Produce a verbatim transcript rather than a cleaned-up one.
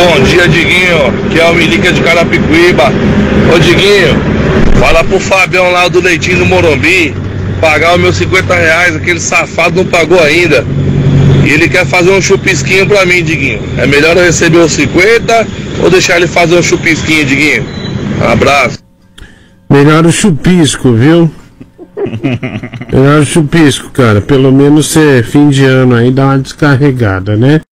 Bom dia, Diguinho, que é o Milica de Carapicuíba. Ô Diguinho, fala pro Fabião lá do Leitinho do Morumbi pagar os meus cinquenta reais, aquele safado não pagou ainda. E ele quer fazer um chupisquinho pra mim, Diguinho. É melhor eu receber os cinquenta ou deixar ele fazer um chupisquinho, Diguinho? Um abraço. Melhor o chupisco, viu? Melhor o chupisco, cara. Pelo menos é fim de ano aí, dá uma descarregada, né?